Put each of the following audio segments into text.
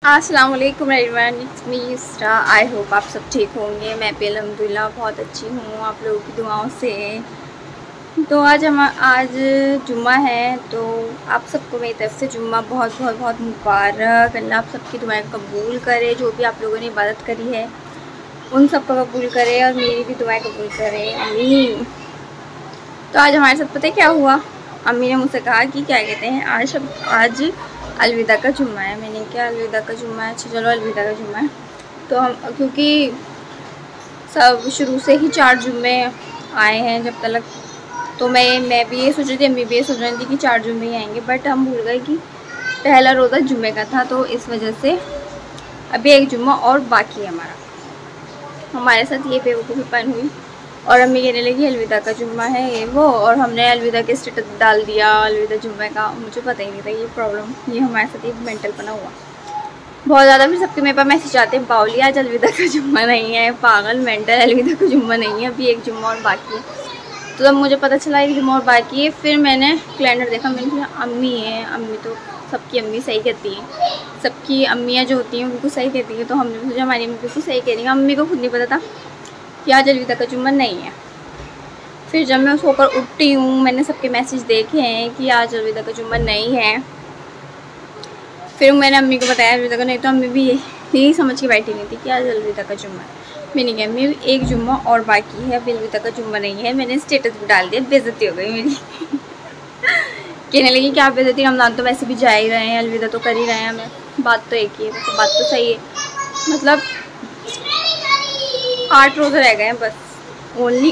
अस्सलाम वालेकुम everyone, it's me Isra. I hope आप सब ठीक होंगे। मैं भी अल्हम्दुलिल्लाह बहुत अच्छी हूँ आप लोगों की दुआओं से। तो आज जुम्मा है, तो आप सबको मेरी तरफ से जुम्मा बहुत बहुत बहुत मुबारक। अल्लाह आप सबकी दुआएं कबूल करे, जो भी आप लोगों ने इबादत करी है उन सबको कबूल करे और मेरी भी दुआएं कबूल करे, आमीन। तो आज हमारे साथ पता है क्या हुआ? अम्मी ने मुझसे कहा कि क्या कहते हैं, आज अलविदा का जुम्मा है। मैंने क्या अलविदा का जुम्मा है, अच्छा चलो अलविदा का जुम्मा है। तो हम क्योंकि सब शुरू से ही 4 जुम्मे आए हैं जब तक, तो मैं भी ये सोच रही थी, अम्मी भी ये सोच रही थी कि 4 जुम्मे ही आएंगे, बट हम भूल गए कि पहला रोज़ा जुम्मे का था, तो इस वजह से अभी एक जुम्मा और बाकी है हमारे साथ ये बेवकूफ़ीपन हुई। और अम्मी कहने लगी अलविदा का जुम्मा है ये वो, और हमने अलविदा के स्टेटस डाल दिया अलविदा जुम्मे का। मुझे पता ही नहीं था ये प्रॉब्लम, ये हमारे साथ एक मेंटल बना हुआ बहुत ज़्यादा। फिर सबके मेरे पास मैसेज आते हैं, बाउली आज अलविदा का जुम्मा नहीं है, पागल मेंटल, अलविदा का जुम्मा नहीं है, अभी एक जुम्मा और बाकी है। तो जब मुझे पता चला एक जुम्मा और बाकी है, फिर मैंने कैलेंडर देखा, मैंने कहा अम्मी है, अम्मी तो सबकी अम्मी सही कहती हैं, सबकी अम्मियाँ जो होती हैं बिल्कुल सही कहती हैं। तो हमने सोचा हमारी अम्मी बिल्कुल सही कह रही है। अम्मी को खुद नहीं पता था कि आज अलविदा का जुम्मा नहीं है। फिर जब मैं सोकर उठती हूँ, मैंने सबके मैसेज देखे हैं कि आज अलविदा का जुम्मा नहीं है। फिर मैंने अम्मी को बताया अलविदा का नहीं, तो अम्मी भी यही समझ के बैठी नहीं थी कि आज अलविदा का जुम्मा है। मैंने कहा अम्मी एक जुम्मा और बाकी है, अब अलविदा का जुम्मा नहीं है। मैंने स्टेटस भी डाल दिया, बेइज्जती हो गई मेरी। कहने लगी कि आप बेइज्जती, रमज़ान तो वैसे भी जा ही रहे हैं, अलविदा तो कर ही रहे हैं हमें। बात तो एक ही है, तो बात तो सही है। मतलब 8 रोज़े रह गए हैं बस, ओनली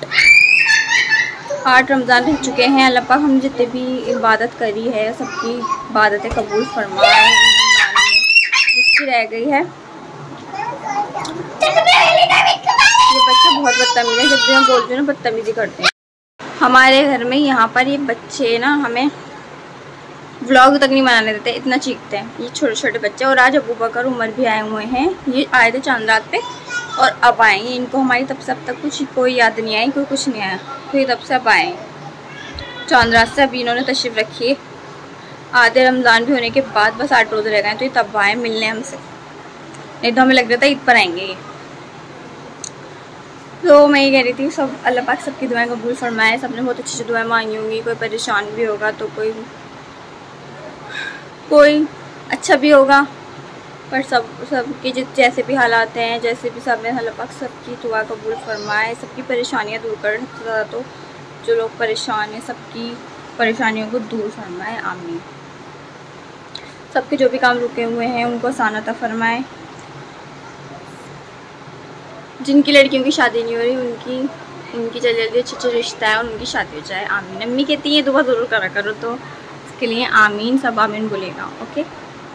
8 रमज़ान रह चुके हैं। अल्लाह पाक हम जितने भी इबादत करी है सबकी इबादतें कबूल फरमाए। जिसकी रह गई है, ये बच्चा बहुत बदतमीज़ है, जब भी हम बोलते हैं ना बदतमीज़ी करते हैं। हमारे घर में यहाँ पर ये बच्चे ना हमें व्लॉग तक नहीं बनाने देते, इतना चीखते हैं ये छोटे छोटे बच्चे। और आज अबू बकर उमर भी आए हुए हैं, ये आए थे चांद रात पे और अब आएंगे। इनको हमारी तब से अब तक कुछ कोई याद नहीं आई, कोई कुछ नहीं आया, तो ये तब से अब आए चांद रात से। अभी इन्होंने तशरीफ़ रखी है, आधे रमज़ान भी होने के बाद बस 8 रोज़े रह गए, तो ये तब आए मिलने हमसे, नहीं तो हमें लग रहा था ईद पर आएंगे ये। तो मैं ये कह रही थी सब अल्लाह पाक सबकी दुआएं कबूल फरमाए। सबने बहुत अच्छी दुआएं मांगी होंगी, कोई परेशान भी होगा तो कोई अच्छा भी होगा, पर सबके जैसे भी हालात हैं, जैसे भी सब में अल्लाह पाक सबकी दुआ कबूल फरमाए, सबकी परेशानियां दूर कर। सबसे ज़्यादा तो जो लोग परेशान हैं सबकी परेशानियों को दूर फरमाए, आमीन। सबके जो भी काम रुके हुए हैं उनको आसान अता फरमाए। जिनकी लड़कियों की शादी नहीं हो रही उनकी जल्दी जल्दी अच्छे रिश्ता है और उनकी शादी हो जाए, आमीन। अम्मी कहती है दुआ ज़रूर करा करो, तो इसके लिए आमीन, सब आमीन बोलेगा, ओके।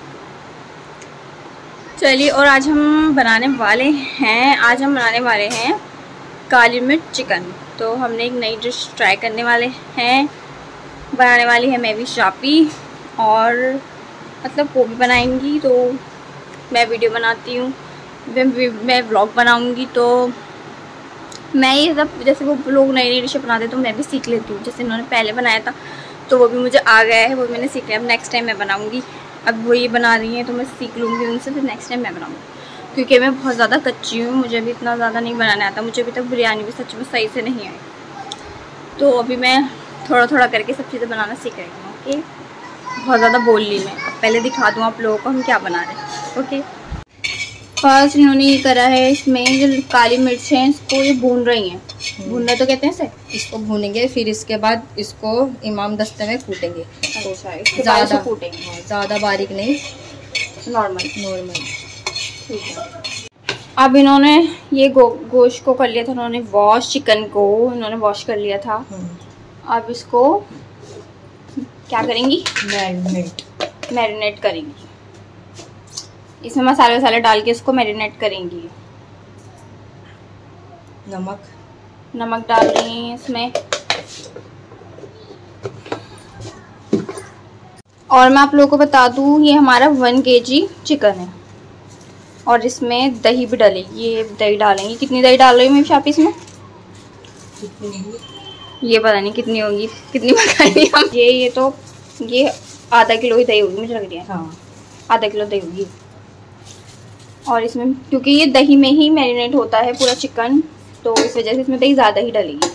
चलिए, और आज हम बनाने वाले हैं काली मिर्च चिकन। तो हमने एक नई डिश ट्राई करने वाले हैं, बनाने वाली है मैं भी शापी, और मतलब वो भी बनाएंगी। तो मैं वीडियो बनाती हूँ, मैं व्लॉग बनाऊँगी, तो मैं ये सब जैसे वो लोग नई नई डिशें बनाते तो मैं भी सीख लेती हूँ। जैसे उन्होंने पहले बनाया था तो वो भी मुझे आ गया है, वो मैंने सीख लिया। अब नेक्स्ट टाइम मैं बनाऊँगी, अब वो ये बना रही हैं तो मैं सीख लूँगी उनसे, फिर नेक्स्ट टाइम मैं बनाऊँगी। क्योंकि मैं बहुत ज़्यादा कच्ची हूँ, मुझे भी इतना ज़्यादा नहीं बनाना आता, मुझे अभी तक बिरयानी भी सच में सही से नहीं आई। तो अभी मैं थोड़ा थोड़ा करके सब चीज़ें बनाना सीख रही हूँ, ओके। बहुत ज़्यादा बोल ली मैं, अब पहले दिखा दूँ आप लोगों को हम क्या बना रहे हैं, ओके। फर्स्ट इन्होंने ये करा है, इसमें जो काली मिर्च है इसको ये भून रही हैं, भूनना तो कहते हैं इसे, इसको भूनेंगे, फिर इसके बाद इसको इमाम दस्ते में कूटेंगे। अच्छा, ज़्यादा कूटेंगे, ज़्यादा बारीक नहीं, नॉर्मल, ठीक है। अब इन्होंने ये गोश्त को कर लिया था, उन्होंने वॉश, चिकन को इन्होंने वॉश कर लिया था। अब इसको क्या करेंगी, मैरिनेट करेंगी। इसमें मसाले वसाले डाल के इसको मैरिनेट करेंगी। नमक डाल रही हैं इसमें। और मैं आप लोगों को बता दूं, ये हमारा 1 kg चिकन है, और इसमें दही भी डालेगी, ये दही डालेंगी। कितनी दही डाल रही हूँ मैं शापी इसमें, ये पता नहीं कितनी होगी, कितनी बनाएंगे हम। ये तो ये आधा किलो ही दही होगी मुझे लग रही है, हाँ आधा किलो दही होगी। और इसमें क्योंकि ये दही में ही मैरिनेट होता है पूरा चिकन, तो इस वजह से इसमें दही ज़्यादा ही डलेगी।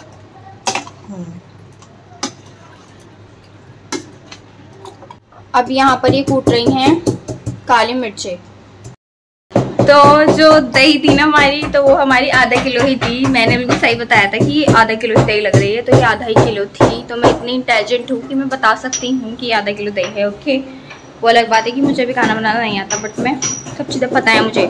अब यहाँ पर ये कूट रही हैं काली मिर्चें। तो जो दही थी ना हमारी, तो वो हमारी आधा किलो ही थी। मैंने बिल्कुल सही बताया था कि आधा किलो ही दही लग रही है, तो ये आधा ही किलो थी। तो मैं इतनी इंटेलिजेंट हूँ कि मैं बता सकती हूँ कि आधा किलो दही है। ओके, वो अलग बात है कि मुझे भी खाना बनाना नहीं आता, बट मैं सब चीज़ें पता है मुझे।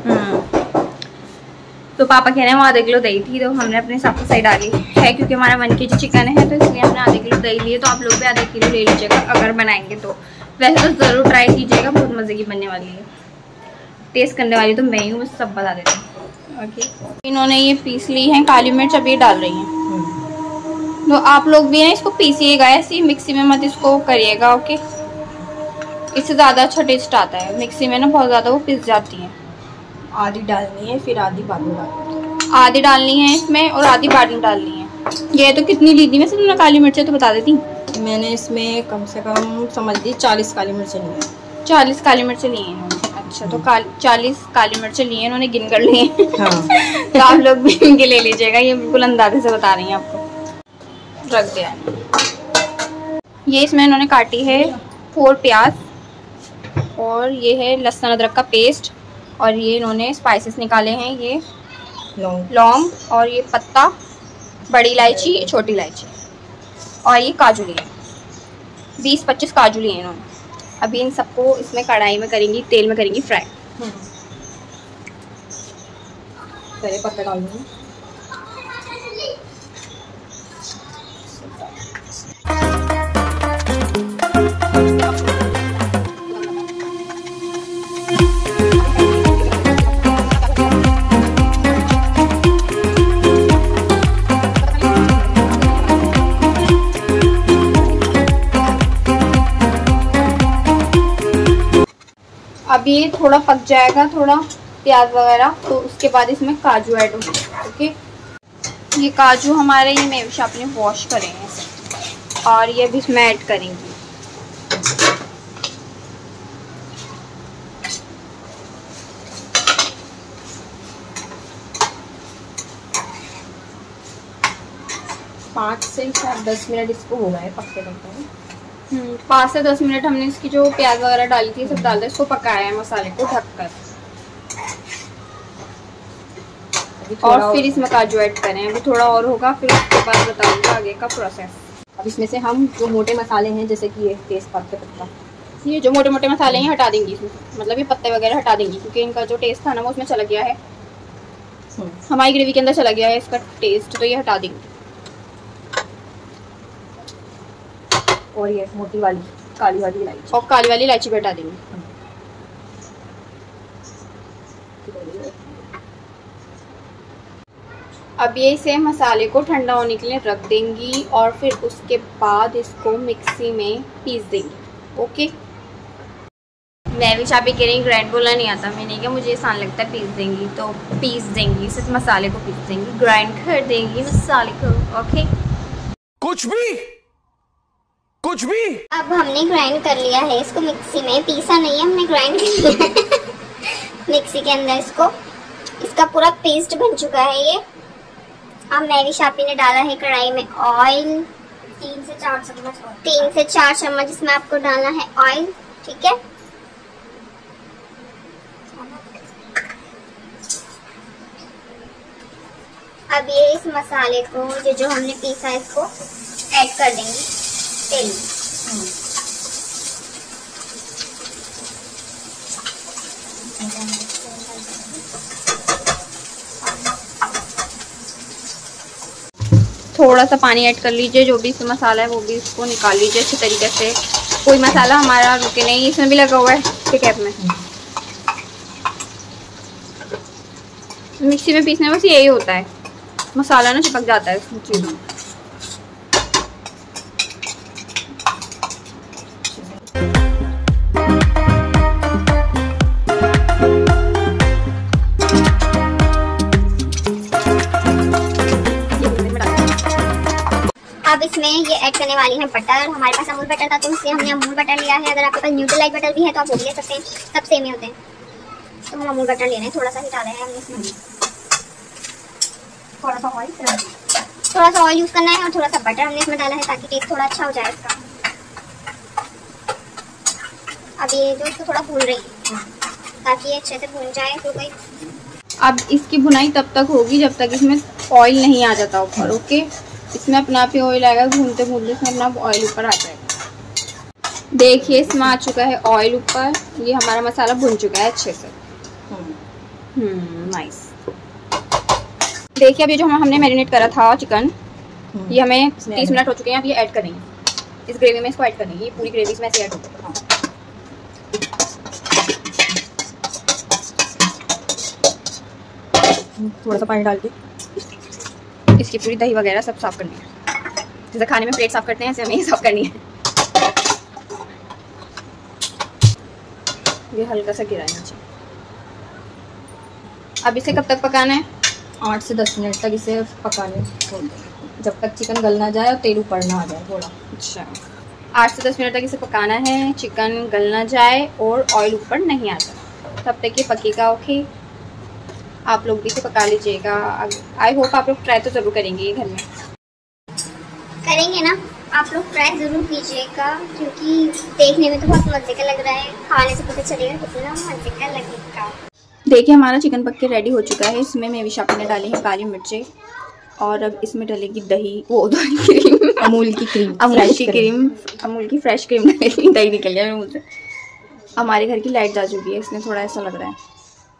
तो पापा कह रहे हैं वो आधा किलो दही थी, तो हमने अपने हिसाब से सही डाली है, क्योंकि हमारा 1 kg चिकन है, तो इसलिए हमने आधा किलो दही लिए। तो आप लोग भी आधा किलो ले लीजिएगा अगर बनाएंगे तो। वैसे तो ज़रूर ट्राई कीजिएगा, बहुत मज़े की बनने वाली है। टेस्ट करने वाली तो मैं ही हूँ, मैं सब बता देती हूँ। ओके, इन्होंने ये पीस ली है काली मिर्च, अब ये डाल रही हैं। तो आप लोग भी ना इसको पीसिएगा, ऐसे मिक्सी में मत इसको करिएगा। ओके, इससे ज़्यादा अच्छा टेस्ट आता है। मिक्सी में ना बहुत ज़्यादा वो पिस जाती है। आधी डालनी है, फिर आधी बाद में डालनी। आधी डालनी है इसमें और आधी बाद में डालनी है। ये तो कितनी ली थी वैसे तुमने काली मिर्चें, तो बता देती। मैंने इसमें कम से कम समझ ली 40 काली मिर्चें ली हैं। 40 काली मिर्चें ली हैं। अच्छा, तो 40 काली मिर्चें ली हैं इन्होंने, गिन कर ली हैं। हाँ। तो आप लोग भी इनके ले लीजिएगा, ये बिल्कुल अंदाजे से बता रही हैं आपको। रख दिया ये। इसमें इन्होंने काटी है 4 प्याज, और ये है लहसुन अदरक का पेस्ट, और ये इन्होंने स्पाइसेस निकाले हैं, ये लौंग और ये पत्ता, बड़ी इलायची, छोटी इलायची, और ये काजू लिए 20-25 काजू लिए इन्होंने। अभी इन सबको इसमें कढ़ाई में करेंगी, तेल में करेंगी फ्राई। पहले पत्ता डाल दूँगी। अब ये थोड़ा पक जाएगा, थोड़ा प्याज वगैरह, तो उसके बाद इसमें काजू ऐड होंगे। ओके, ये काजू हमारे ये मेविशा आपने वॉश करे हैं, और ये भी इसमें ऐड करेंगे। पाँच से 10 मिनट इसको हो गए पकते पकते। 5 से 10 मिनट हमने इसकी जो प्याज वगैरह डाली थी सब डाल दिया, इसको पकाया है मसाले को ढककर, और फिर इसमें काजू ऐड करें। अभी थोड़ा और होगा, फिर उसके बाद बताऊंगा आगे का प्रोसेस। अब इसमें से हम जो मोटे मसाले हैं, जैसे कि ये तेज़पात का पत्ता, ये जो मोटे मोटे मसाले हैं हटा देंगी इसमें, मतलब ये पत्ते वगैरह हटा देंगी, क्योंकि इनका जो टेस्ट था ना वो उसमें चला गया है, हमारी ग्रेवी के अंदर चला गया है इसका टेस्ट, तो ये हटा देंगी। और ये मोटी वाली काली वाली इलायची, और काली वाली इलायची भी हटा देंगे। अब ये इसे मसाले को ठंडा होने के लिए रख देंगी, और फिर उसके बाद इसको मिक्सी में पीस देंगी। ओके, मैं भी चाबी कह रही, ग्राइंड बोलना नहीं आता मैंने, क्या मुझे आसान लगता है पीस देंगी, तो पीस देंगी, सिर्फ मसाले को पीस देंगी, ग्राइंड कर देंगी मसाले को। ओके, कुछ भी। अब हमने ग्राइंड कर लिया है इसको मिक्सी में, पीसा नहीं है, हमने ग्राइंड कर लिया है मिक्सी के अंदर इसको। इसका पूरा पेस्ट बन चुका है ये। अब मेविशा आपी ने डाला है कढ़ाई में ऑयल, 3 से 4 चम्मच इसमें आपको डालना है ऑयल। ठीक है, अब ये इस मसाले को जो हमने पीसा इसको ऐड कर देंगे तेल में। थोड़ा सा पानी ऐड कर लीजिए, जो भी इसमें मसाला है वो भी इसको निकाल लीजिए अच्छे तरीके से। कोई मसाला हमारा रुके नहीं, इसमें भी लगा हुआ है कैप में। मिक्सी में पीसने बस यही होता है, मसाला ना चिपक जाता है इसमें चीज़ों में। अब इसमें ये ऐड करने वाली है बटर। हमारे पास अमूल बटर था तो इसलिए हमने अमूल बटर लिया है। अगर आपके पास न्यूट्रलाइट बटर भी है तो आप वो भी ले सकते हैं, सब सेम ही होते हैं। तो हम अमूल बटर ले रहे हैं, थोड़ा सा ही डाला है हमने इसमें, थोड़ा सा ऑयल यूज करना है और थोड़ा सा बटर हमने इसमें डाला है ताकि टेस्ट थोड़ा अच्छा हो जाए इसका। अब ये जो इसको थोड़ा भून रही है ताकि ये अच्छे से भून जाए। तो भाई अब इसकी भुनाई तब तक होगी जब तक इसमें ऑयल नहीं आ जाता ऊपर। ओके, इसमें अपना आप ही ऑयल आएगा, भूनते भूनते इसमें अपना ऑयल ऊपर आ जाएगा। देखिए इसमें आ चुका है ऑयल ऊपर, ये हमारा मसाला भुन चुका है अच्छे से। नाइस। देखिए अब ये जो हमने मैरिनेट करा था चिकन, ये हमें 30 मिनट हो चुके हैं। अब ये ऐड करेंगे इस ग्रेवी में, इसको ऐड करेंगे, ये पूरी ग्रेवी इसमें ऐसे ऐड होगी। थोड़ा सा पानी डाल के इसकी पूरी दही वगैरह सब साफ करनी है, जैसे खाने में प्लेट साफ करते हैं ऐसे हमें साफ करनी है। ये हल्का सा गिरा है नीचे। अब इसे कब तक पकाना है? 8 से 10 मिनट तक इसे पकाने छोड़ दें, जब तक चिकन गलना जाए और तेल ऊपर ना आ जाए थोड़ा। अच्छा, 8 से 10 मिनट तक इसे पकाना है, चिकन गलना जाए और ऑयल ऊपर नहीं आ जाए, तब तक ये पकेगा। ओके, आप लोग भी इसे पका लीजिएगा। आई होप आप लोग ट्राई तो ज़रूर करेंगे, ये घर में करेंगे ना, आप लोग ट्राई ज़रूर कीजिएगा क्योंकि देखने में तो बहुत मज़े का लग रहा है, खाने से पता चलेगा कितना मज़े का लगेगा। देखिए हमारा चिकन पक के रेडी हो चुका है। इसमें मेवी शापी ने डाली है काली मिर्चें और अब इसमें डलेगी दही, वो क्रीम, अमूल की क्रीम, अमूल की फ्रेश क्रीम डलेगी। दही निकल गया मुझे। हमारे घर की लाइट जा चुकी है, इसमें थोड़ा ऐसा लग रहा है।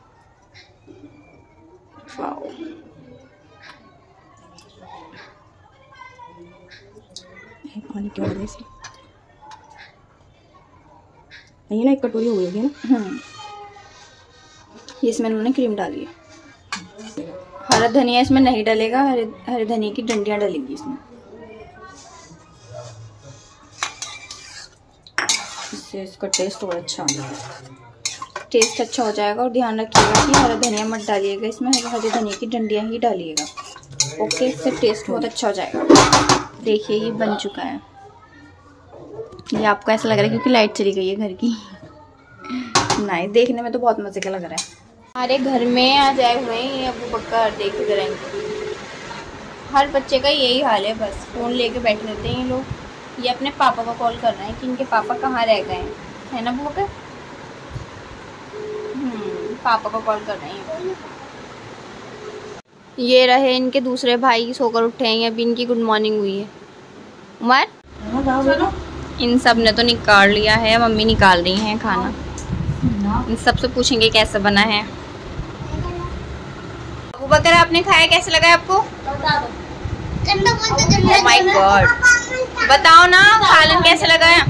पानी क्या हो रहा है इसमें? नहीं ना, एक कटोरी हो गई ना। ये इसमें उन्होंने क्रीम डाली है। हरा धनिया इसमें नहीं डलेगा, हरे धनिया की डंडियां डलेगी इसमें। इससे इसका टेस्ट और अच्छा आ जाएगा, टेस्ट अच्छा हो जाएगा। और ध्यान रखिएगा कि हरा धनिया मत डालिएगा इसमें, हरे धनिया की डंडियां ही डालिएगा। ओके, इससे टेस्ट बहुत अच्छा हो जाएगा। देखिए ये बन चुका है। ये आपको ऐसा लग रहा है क्योंकि लाइट चली गई है घर की। नाइस, देखने में तो बहुत मजे का लग रहा है। हमारे घर में आज आए हुए हैं ये अबू बकर, देखते रहेंगे। हर बच्चे का यही हाल है, बस फ़ोन लेके बैठे रहते हैं ये लोग। ये अपने पापा को कॉल कर रहे हैं कि इनके पापा कहाँ रह गए हैं, है ना अबू बकर? पापा को कॉल कर रहे हैं। ये रहे इनके दूसरे भाई, सोकर उठे हैं अभी, इनकी गुड मॉर्निंग हुई है। उमर, इन सब ने तो निकाल लिया है, मम्मी निकाल रही हैं खाना। इन सबसे पूछेंगे कैसे बना है। अबू बकर आपने खाया, कैसे लगा आपको? ओह माय गॉड, बताओ ना खालन कैसे लगा है?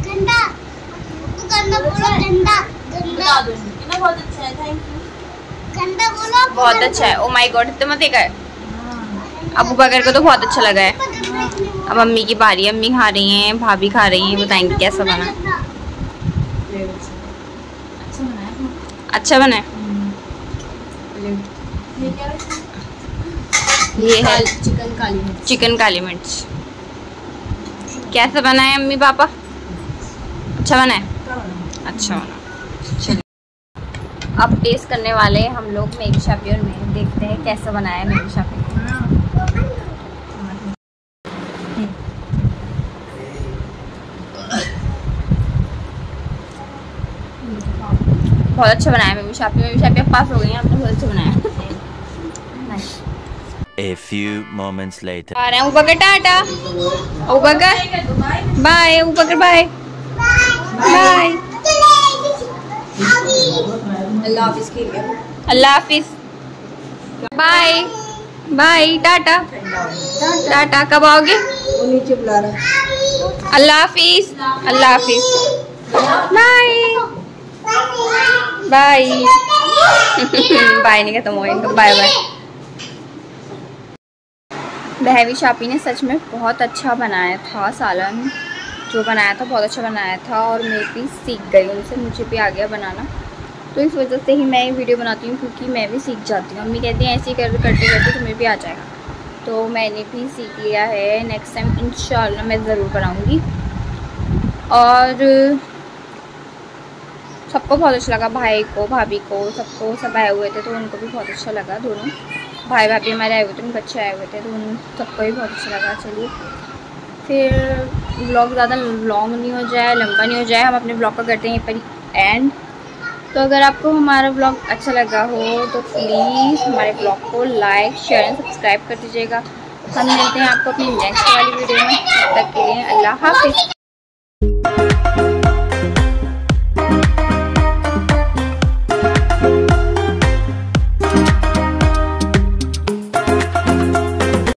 बहुत अच्छा है। ओ माय गॉड, इतना मजे का है। अबू बकर को तो बहुत अच्छा लगा है। अब मम्मी की बारी है, अम्मी खा रही हैं, भाभी खा रही हैं, बताएंगे कैसा बना। अच्छा बना है। ये है चिकन काली मिर्च। कैसा बना है अम्मी पापा? अच्छा बना है, अच्छा बना। अब टेस्ट करने वाले हम लोग मेगी शापी और मैं, देखते हैं कैसा बनाया है मेगी शापी। बहुत अच्छा बनाया मेगी शापी। मेगी शापी अब पास हो गई हैं, आपने बहुत अच्छा बनाया। A few moments later. आ रहे हैं ऊपर टाटा, ऊपर बाय, ऊपर बाय बाय। अल्लाह हाफिज़ के लिए, अल्लाह हाफिज़, बाय बाय, टाटा टाटा। कब आओगे? वो नीचे बुला रहा है। अल्लाह हाफिज़, अल्लाह हाफिज़, बाय बाय। बाय नहीं खत्म हो गया इनका, बाय बाय। मेगी शापी ने सच में बहुत अच्छा बनाया था सालन, जो बनाया था बहुत अच्छा बनाया था। और मैं भी सीख गई उनसे, मुझे भी आ गया बनाना। तो इस वजह से ही मैं ये वीडियो बनाती हूँ, क्योंकि मैं भी सीख जाती हूँ। मम्मी कहती हैं ऐसे ही करते करते तुम्हें भी आ जाएगा, तो मैंने भी सीख लिया है। नेक्स्ट टाइम इंशाल्लाह मैं ज़रूर बनाऊँगी। और सबको बहुत अच्छा लगा, भाई को, भाभी को, सबको, सब आए हुए थे तो उनको भी बहुत अच्छा लगा। दोनों भाई भाभी हमारे आए हुए थे, उनके बच्चे आए हुए थे तो उन सबको भी बहुत अच्छा लगा। चलिए फिर व्लॉग ज़्यादा लॉन्ग नहीं हो जाए, लंबा नहीं हो जाए, हम अपने ब्लॉग को करते हैं यहीं पर एंड। तो अगर आपको हमारा ब्लॉग अच्छा लगा हो तो प्लीज़ हमारे ब्लॉग को लाइक, शेयर एंड सब्सक्राइब कर दीजिएगा। हम मिलते हैं आपको अपनी नेक्स्ट वाली वीडियो में। तब तक के लिए अल्लाह हाफिज़।